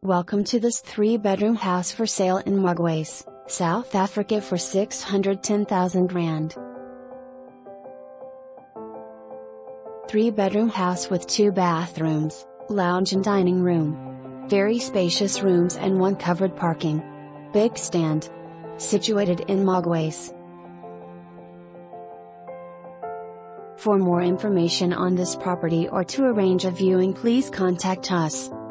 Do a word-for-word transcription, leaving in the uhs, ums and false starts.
Welcome to this three bedroom house for sale in Mogwase, South Africa for six hundred ten thousand rand. three bedroom house with two bathrooms, lounge and dining room. Very spacious rooms and one covered parking. Big stand. Situated in Mogwase. For more information on this property or to arrange a viewing, please contact us.